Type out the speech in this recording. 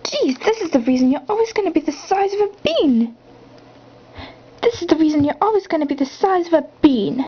Geez, this is the reason you're always going to be the size of a bean. This is the reason you're always going to be the size of a bean.